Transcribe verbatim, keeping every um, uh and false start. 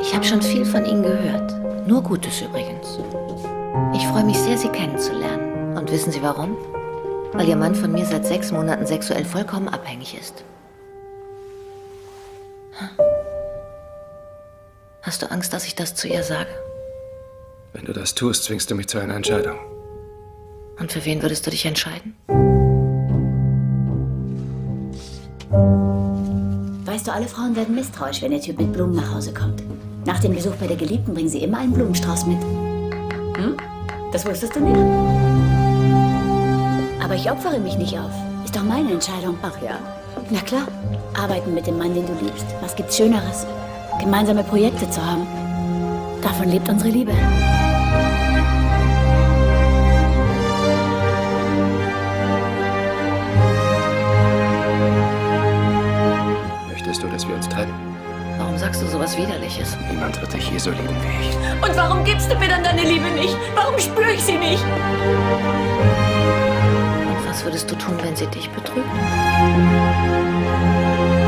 Ich habe schon viel von Ihnen gehört. Nur Gutes übrigens. Ich freue mich sehr, Sie kennenzulernen. Und wissen Sie warum? Weil Ihr Mann von mir seit sechs Monaten sexuell vollkommen abhängig ist. Hast du Angst, dass ich das zu ihr sage? Wenn du das tust, zwingst du mich zu einer Entscheidung. Und für wen würdest du dich entscheiden? Weißt du, alle Frauen werden misstrauisch, wenn der Typ mit Blumen nach Hause kommt. Nach dem Besuch bei der Geliebten bringen sie immer einen Blumenstrauß mit. Hm? Das wusstest du nicht? Aber ich opfere mich nicht auf. Ist doch meine Entscheidung. Ach ja? Na klar. Arbeiten mit dem Mann, den du liebst. Was gibt's Schöneres? Gemeinsame Projekte zu haben. Davon lebt unsere Liebe. Möchtest du, dass wir uns trennen? Warum sagst du sowas Widerliches? Niemand wird dich je so lieben wie ich. Und warum gibst du mir dann deine Liebe nicht? Warum spüre ich sie nicht? Und was würdest du tun, wenn sie dich betrügt?